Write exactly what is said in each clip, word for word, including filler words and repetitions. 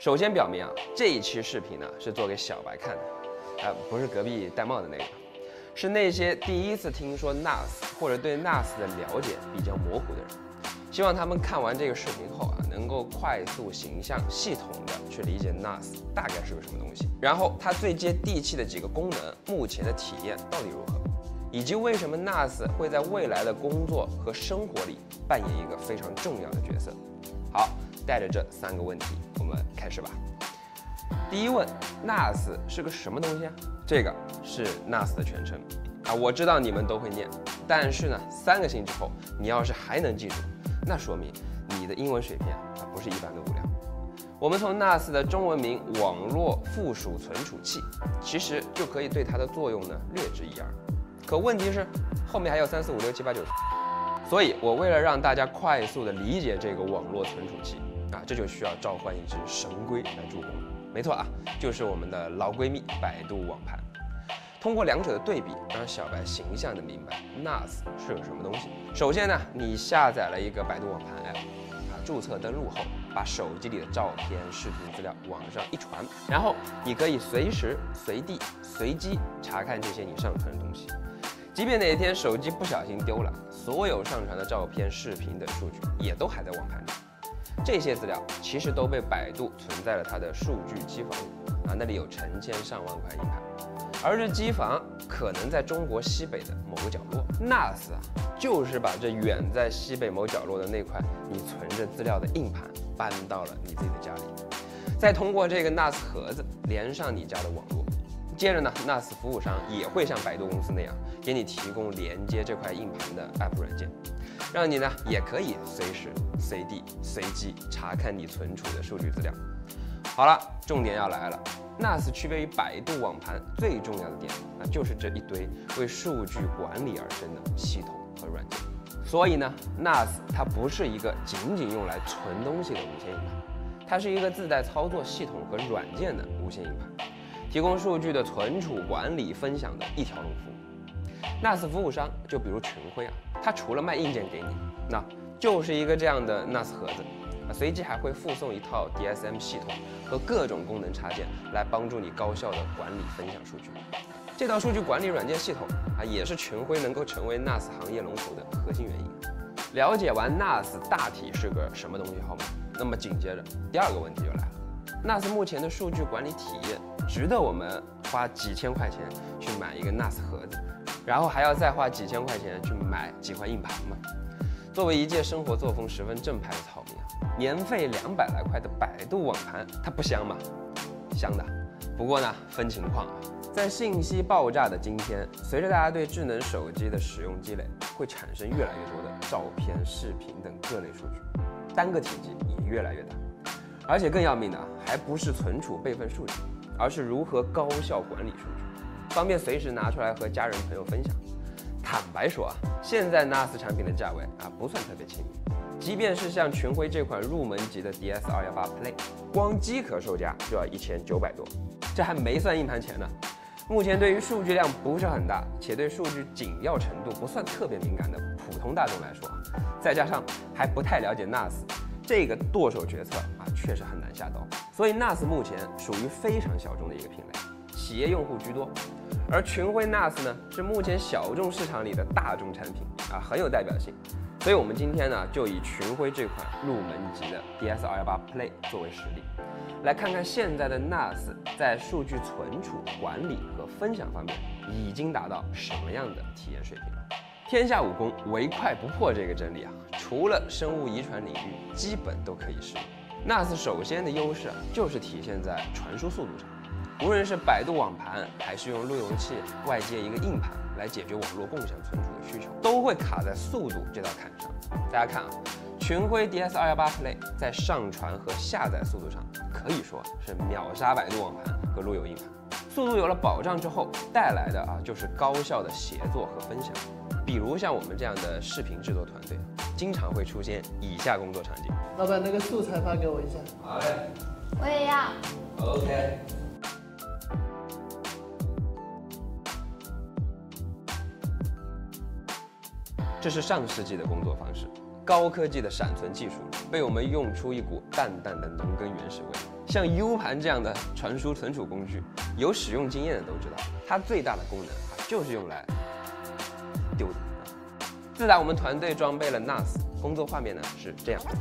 首先表明啊，这一期视频呢是做给小白看的，啊，不是隔壁戴帽的那个，是那些第一次听说 N A S 或者对 N A S 的了解比较模糊的人。希望他们看完这个视频后啊，能够快速、形象、系统的去理解 N A S 大概是个什么东西，然后它最接地气的几个功能，目前的体验到底如何，以及为什么 N A S 会在未来的工作和生活里扮演一个非常重要的角色。好，带着这三个问题，我们开始吧。第一问 ，N A S 是个什么东西啊？这个是 N A S 的全称啊，我知道你们都会念，但是呢，三个星期后，你要是还能记住，那说明你的英文水平啊不是一般的无聊。我们从 N A S 的中文名网络附属存储器，其实就可以对它的作用呢略知一二。可问题是，后面还有三四五六七八九十，所以我为了让大家快速的理解这个网络存储器啊，这就需要召唤一只神龟来助攻。没错啊，就是我们的老闺蜜百度网盘。通过两者的对比，让小白形象的明白 N A S 是个什么东西。首先呢，你下载了一个百度网盘 app， 啊，注册登录后，把手机里的照片、视频资料往上一传，然后你可以随时、随地、随机查看这些你上传的东西。即便哪一天手机不小心丢了，所有上传的照片、视频等数据也都还在网盘里。这些资料其实都被百度存在了它的数据机房里，啊，那里有成千上万块硬盘。而这机房可能在中国西北的某个角落 ，N A S 啊，就是把这远在西北某角落的那块你存着资料的硬盘搬到了你自己的家里，再通过这个 N A S 盒子连上你家的网络。接着呢 ，N A S 服务商也会像百度公司那样，给你提供连接这块硬盘的 App 软件，让你呢也可以随时、随地、随机查看你存储的数据资料。好了，重点要来了。N A S 区别于百度网盘最重要的点，那就是这一堆为数据管理而生的系统和软件。所以呢 ，N A S 它不是一个仅仅用来存东西的无线硬盘，它是一个自带操作系统和软件的无线硬盘，提供数据的存储、管理、分享的一条龙服务。N A S 服务商就比如群晖啊，它除了卖硬件给你，那就是一个这样的 N A S 盒子。随即还会附送一套 D S M 系统和各种功能插件，来帮助你高效的管理分享数据。这套数据管理软件系统啊，也是群晖能够成为 N A S 行业龙头的核心原因。了解完 N A S 大体是个什么东西后，那么紧接着第二个问题就来了 ：N A S 目前的数据管理体验，值得我们花几千块钱去买一个 N A S 盒子，然后还要再花几千块钱去买几块硬盘吗？作为一介生活作风十分正派的草民啊，年费两百来块的百度网盘，它不香吗？香的。不过呢，分情况啊。在信息爆炸的今天，随着大家对智能手机的使用积累，会产生越来越多的照片、视频等各类数据，单个体积也越来越大。而且更要命的啊，还不是存储备份数据，而是如何高效管理数据，方便随时拿出来和家人朋友分享。坦白说啊，现在 N A S 产品的价位啊不算特别亲民，即便是像群晖这款入门级的 D S 二一八 Play， 光机壳售价就要一千九百多，这还没算硬盘钱呢。目前对于数据量不是很大，且对数据紧要程度不算特别敏感的普通大众来说，再加上还不太了解 N A S， 这个剁手决策啊确实很难下刀。所以 N A S 目前属于非常小众的一个品类，企业用户居多。而群晖 N A S 呢，是目前小众市场里的大众产品啊，很有代表性。所以我们今天呢，就以群晖这款入门级的 D S 二一八 Play 作为实例，来看看现在的 N A S 在数据存储、管理和分享方面已经达到什么样的体验水平了。天下武功，唯快不破这个真理啊，除了生物遗传领域，基本都可以适用。N A S 首先的优势啊，就是体现在传输速度上。无论是百度网盘，还是用路由器外接一个硬盘来解决网络共享存储的需求，都会卡在速度这道坎上。大家看啊，群晖 D S 二一八 Play 在上传和下载速度上可以说是秒杀百度网盘和路由硬盘。速度有了保障之后，带来的啊就是高效的协作和分享。比如像我们这样的视频制作团队，经常会出现以下工作场景： 老板，那个素材发给我一下。 好嘞， 我也要。 OK。这是上世纪的工作方式， 高科技的闪存技术被我们用出一股淡淡的农耕原始味。像 U 盘这样的传输存储工具，有使用经验的都知道，它最大的功能啊就是用来丢的。自打我们团队装备了 N A S， 工作画面呢是这样的。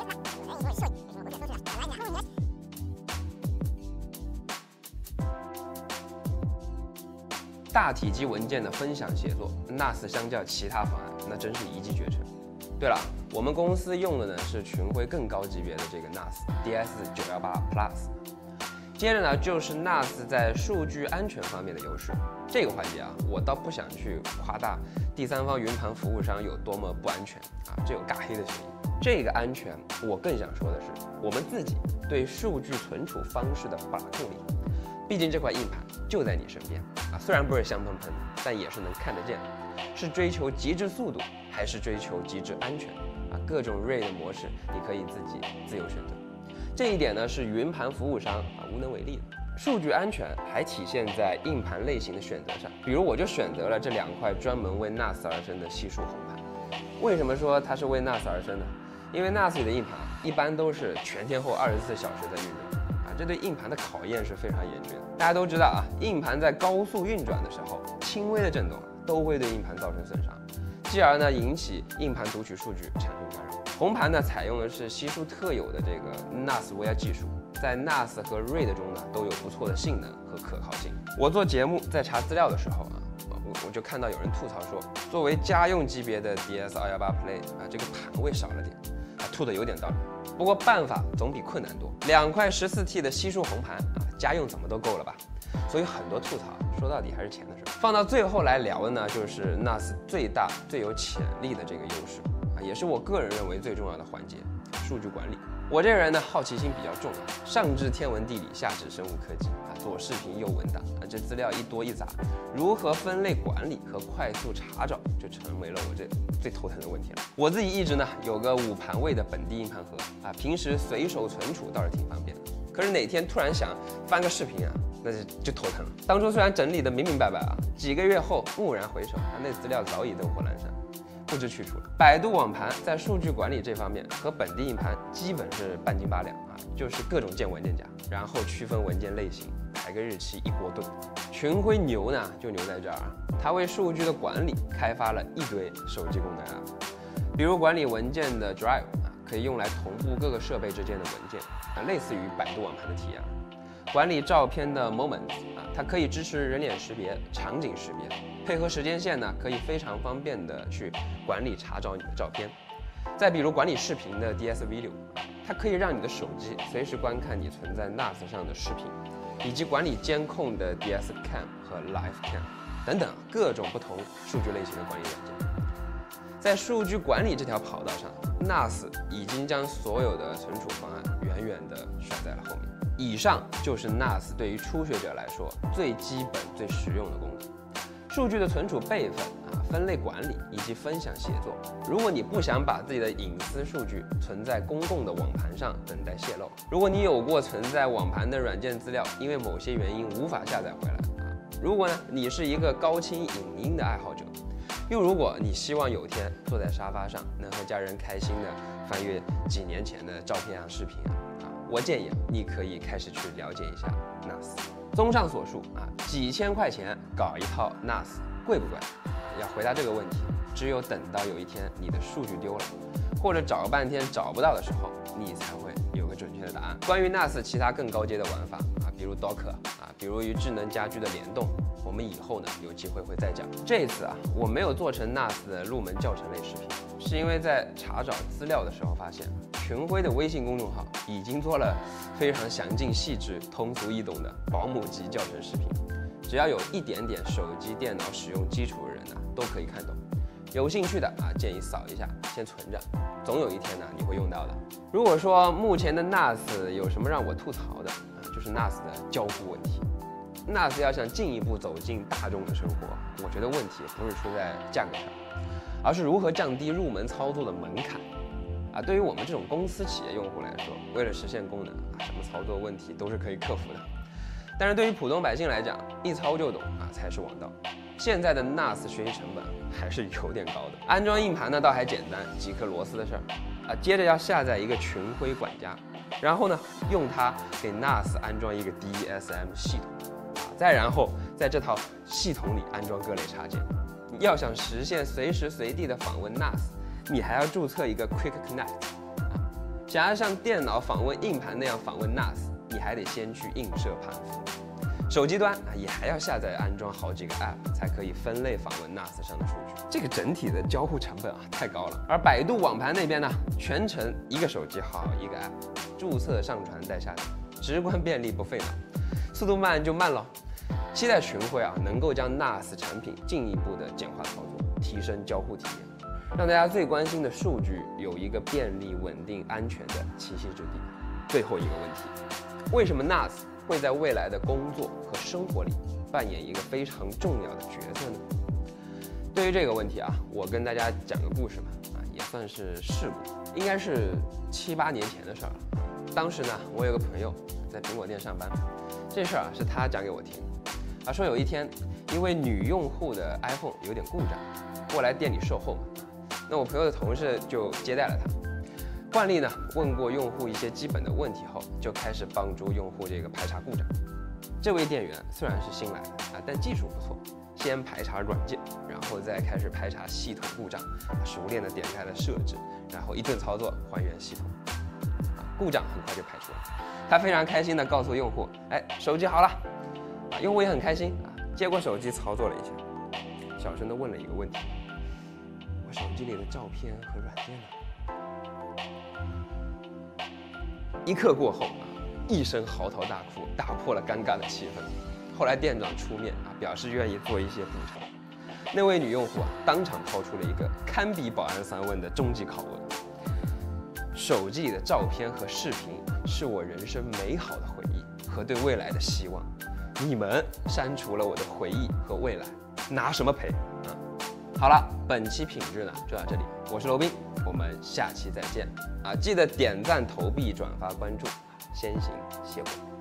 大体积文件的分享协作 ，N A S 相较其他方案，那真是一骑绝尘。对了，我们公司用的呢是群晖更高级别的这个 N A S D S 九一八 Plus。接着呢就是 N A S 在数据安全方面的优势。这个环节啊，我倒不想去夸大第三方云盘服务商有多么不安全啊，这有尬黑的嫌疑。这个安全，我更想说的是我们自己对数据存储方式的把控力。毕竟这块硬盘就在你身边啊，虽然不是香喷喷，但也是能看得见的。是追求极致速度，还是追求极致安全啊？各种 R A I D 的模式，你可以自己自由选择。这一点呢，是云盘服务商啊无能为力的。数据安全还体现在硬盘类型的选择上，比如我就选择了这两块专门为 N A S 而生的系数红盘。为什么说它是为 N A S 而生呢？因为 N A S 里的硬盘一般都是全天候二十四小时在运转。这对硬盘的考验是非常严峻的。大家都知道啊，硬盘在高速运转的时候，轻微的震动都会对硬盘造成损伤，继而呢引起硬盘读取数据产生干扰。红盘呢采用的是西数特有的这个 N A S 威尔技术，在 N A S 和 R A I D 中呢都有不错的性能和可靠性。我做节目在查资料的时候啊，我我就看到有人吐槽说，作为家用级别的 D S 二一八 Play 啊，这个盘位少了点，啊，吐的有点道理。不过办法总比困难多，两块 十四 T 的西数红盘啊，家用怎么都够了吧？所以很多吐槽说到底还是钱的事。放到最后来聊的呢，就是 N A S 最大最有潜力的这个优势啊，也是我个人认为最重要的环节——数据管理。我这个人呢，好奇心比较重啊，上至天文地理，下至生物科技啊，左视频右文档啊，这资料一多一杂，如何分类管理和快速查找，就成为了我这最头疼的问题了。我自己一直呢有个五盘位的本地硬盘盒啊，平时随手存储倒是挺方便的。可是哪天突然想翻个视频啊，那就就头疼了。当初虽然整理的明明白白啊，几个月后蓦然回首啊，那资料早已灯火阑珊。不知去处了。百度网盘在数据管理这方面和本地硬盘基本是半斤八两啊，就是各种建文件夹，然后区分文件类型，排个日期，一锅炖。群晖牛呢就牛在这儿啊，它为数据的管理开发了一堆手机功能 app， 比如管理文件的 Drive 啊，可以用来同步各个设备之间的文件啊，类似于百度网盘的体验。管理照片的 Moments 啊，它可以支持人脸识别、场景识别，配合时间线呢，可以非常方便的去管理查找你的照片。再比如管理视频的 D S Video， 它可以让你的手机随时观看你存在 N A S 上的视频，以及管理监控的 D S Cam 和 Live Cam 等等各种不同数据类型的管理软件。在数据管理这条跑道上 ，N A S 已经将所有的存储方案远远地甩在了后面。以上就是 N A S 对于初学者来说最基本、最实用的功能。数据的存储备份啊、分类管理以及分享协作。如果你不想把自己的隐私数据存在公共的网盘上等待泄露，如果你有过存在网盘的软件资料因为某些原因无法下载回来啊，如果呢你是一个高清影音的爱好者，又如果你希望有天坐在沙发上能和家人开心的翻阅几年前的照片啊、视频啊，啊，我建议你可以开始去了解一下 N A S。综上所述啊，几千块钱搞一套 N A S 贵不贵？要回答这个问题，只有等到有一天你的数据丢了，或者找半天找不到的时候，你才会有个准确的答案。关于 N A S 其他更高阶的玩法啊，比如 Docker 啊，比如与智能家居的联动，我们以后呢有机会会再讲。这一次啊，我没有做成 N A S 的入门教程类视频，是因为在查找资料的时候发现，群晖的微信公众号已经做了非常详尽、细致、通俗易懂的保姆级教程视频，只要有一点点手机、电脑使用基础的人呢，都可以看懂。有兴趣的啊，建议扫一下，先存着，总有一天呢你会用到的。如果说目前的 N A S 有什么让我吐槽的啊，就是 N A S 的交互问题。N A S 要想进一步走进大众的生活，我觉得问题不是出在价格上，而是如何降低入门操作的门槛。啊，对于我们这种公司企业用户来说，为了实现功能啊，什么操作问题都是可以克服的。但是对于普通百姓来讲，一操就懂啊才是王道。 现在的 N A S 学习成本还是有点高的。安装硬盘呢倒还简单，几颗螺丝的事儿啊。接着要下载一个群晖管家，然后呢用它给 N A S 安装一个 D S M 系统啊，再然后在这套系统里安装各类插件。要想实现随时随地的访问 N A S， 你还要注册一个 Quick Connect 啊。想要像电脑访问硬盘那样访问 N A S， 你还得先去映射盘符。手机端啊也还要下载安装好几个 App 才可以分类访问 N A S 上的数据，这个整体的交互成本啊太高了。而百度网盘那边呢，全程一个手机好一个 App， 注册、上传再下载，直观便利不费脑，速度慢就慢了。期待群晖啊能够将 N A S 产品进一步的简化操作，提升交互体验，让大家最关心的数据有一个便利、稳定、安全的栖息之地。最后一个问题，为什么 N A S会在未来的工作和生活里扮演一个非常重要的角色呢？对于这个问题啊，我跟大家讲个故事嘛，啊，也算是事故，应该是七八年前的事儿了。当时呢，我有个朋友在苹果店上班，这事儿啊是他讲给我听。他说有一天，因为女用户的 iPhone 有点故障，过来店里售后嘛，那我朋友的同事就接待了他。惯例呢，问过用户一些基本的问题后，就开始帮助用户这个排查故障。这位店员虽然是新来的啊，但技术不错，先排查软件，然后再开始排查系统故障，熟练的点开了设置，然后一顿操作还原系统，啊，故障很快就排除了。他非常开心的告诉用户，哎，手机好了，啊，用户也很开心啊，接过手机操作了一下，小声的问了一个问题：我手机里的照片和软件呢？一刻过后啊，一声嚎啕大哭，打破了尴尬的气氛。后来店长出面啊，表示愿意做一些补偿。那位女用户啊，当场抛出了一个堪比保安三问的终极拷问：手机里的照片和视频是我人生美好的回忆和对未来的希望，你们删除了我的回忆和未来，拿什么赔啊？好了，本期品质呢就到这里，我是罗宾，我们下期再见啊！记得点赞、投币、转发、关注，先行谢过。